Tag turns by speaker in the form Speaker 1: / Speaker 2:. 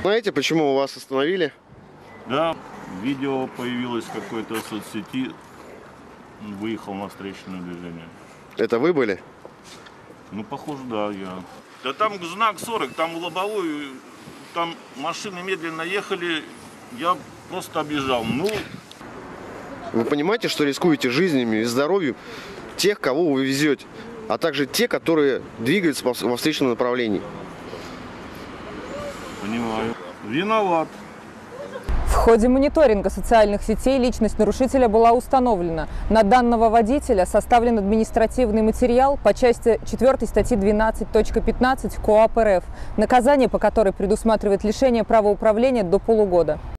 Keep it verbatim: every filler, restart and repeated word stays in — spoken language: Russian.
Speaker 1: Знаете, почему вас остановили?
Speaker 2: Да, видео появилось в какой-то соцсети, выехал на встречное движение.
Speaker 1: Это вы были?
Speaker 2: Ну, похоже, да, я. Да там знак сорок, там лобовой, там машины медленно ехали, я просто объезжал. Ну,
Speaker 1: Вы понимаете, что рискуете жизнями и здоровьем тех, кого вы везете, а также те, которые двигаются во встречном направлении?
Speaker 2: понимаю. Виноват.
Speaker 3: В ходе мониторинга социальных сетей личность нарушителя была установлена. На данного водителя составлен административный материал по части четвёртой статьи двенадцать точка пятнадцать КоАП РФ, наказание по которой предусматривает лишение права управления до полугода.